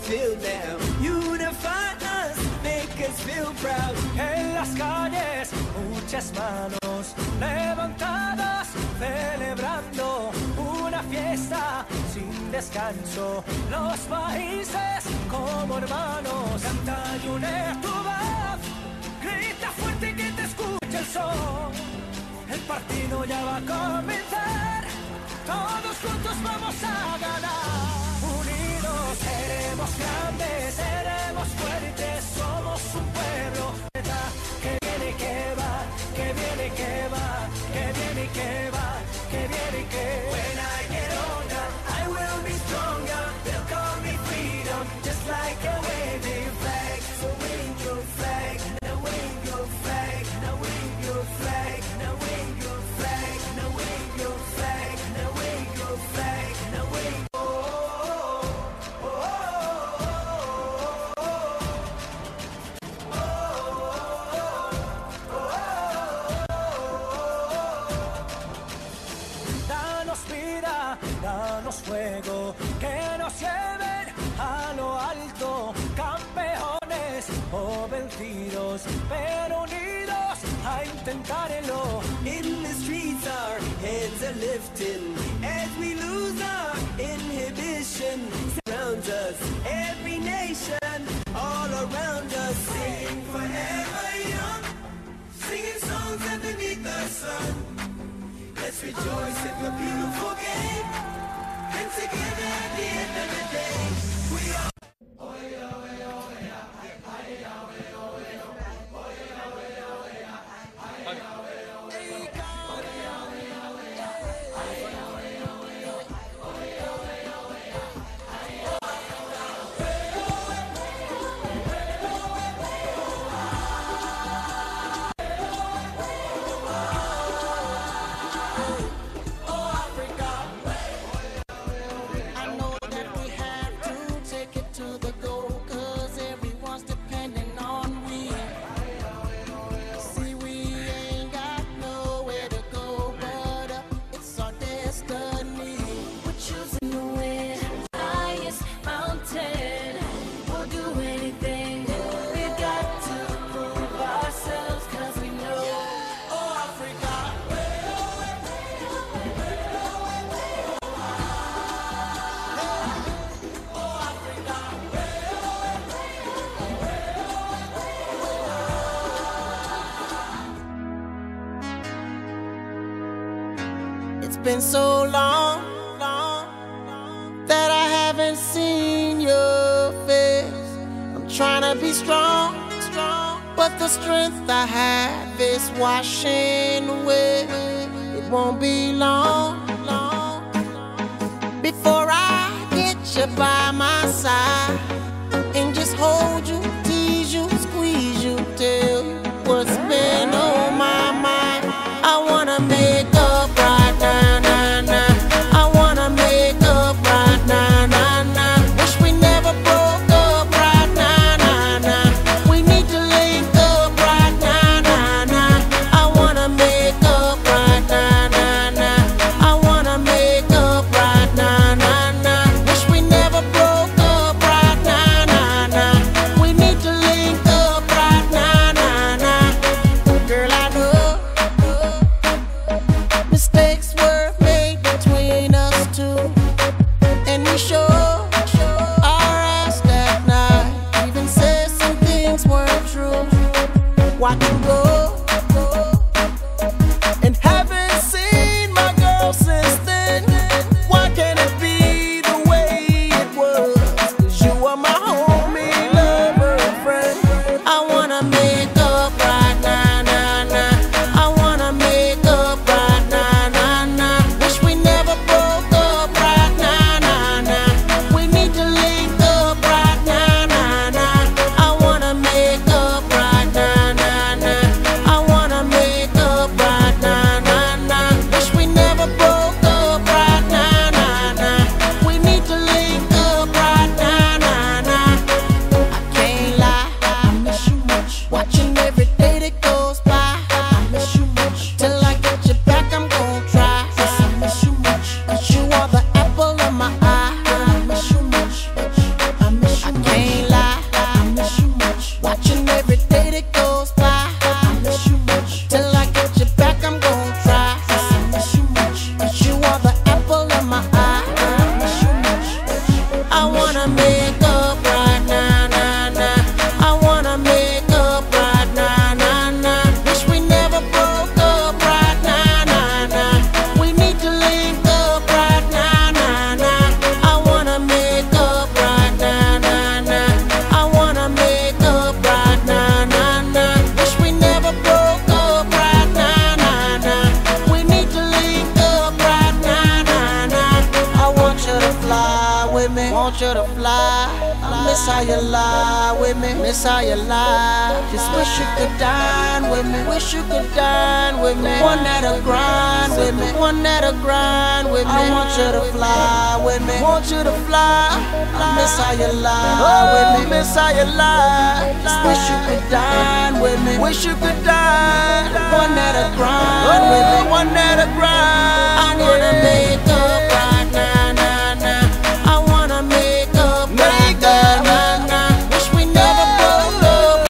feel now. Unify us, make us feel proud. En las calles, muchas manos levantadas, celebrando una fiesta sin descanso. Los países como hermanos, canta y une tu voz, grita fuerte que te escuche el sol. El partido ya va a comenzar, todos juntos vamos a ganar. Unidos seremos grandes, seremos fuertes, somos un pueblo que viene y que va, que viene y que va, que viene y que va, que viene y que va. When I get older, I will be stronger. They'll call me freedom, just like a waving flag. So wave your flag, now wave your flag, now wave your flag, now wave your flag, now wave your flag, now wave your flag, now wave. Danos vida, danos fuego, que nos lleven a lo alto, campeones o vencidos, pero unidos a intentarlo. In the streets our heads are lifting as we lose our inhibition. Surrounds us, every nation, all around us. Sing forever young, singing songs underneath the sun. Let's rejoice in the beautiful game, and together at the end of the day, we are. It's been so long, that I haven't seen your face. I'm trying to be strong, but the strength I have is washing away. It won't be long, before I get you by my side and just hold you, tease you, squeeze you, tell you what's been on my mind. I wanna make up right now, now, now. I wanna make up right now, now, now. Wish we never broke up right now, now, now. We need to link up right now, now, now. I wanna make up right now, now, now. I wanna make up right now, now, now. Wish we never broke up right now, now, now. We need to link up right now, now, now. Girl, I know mistakes were made between us two, and we sure our ass that night. Even said some things weren't true. Watch you go, and haven't seen my girl since then. Why can't it be the way it was? 'Cause you are my homie, lover, and friend. I wanna make up right now, now, now. I wanna make up right now, now, now. Wish we never broke up right now, now, now. We need to link up right now, now, now. I wanna make up right now, now, now. me. Want you to fly. I miss how you lie with me. Miss how you lie. Just wish you could dine with me. Wish you could dine with me. One that'll grind with me. One that'll grind with me. I want you to fly with me. Want you to fly. I miss how you lie with me. Miss how you lie. Just wish you could dine with me. Wish you could dine. One that'll grind with me. One that'll grind.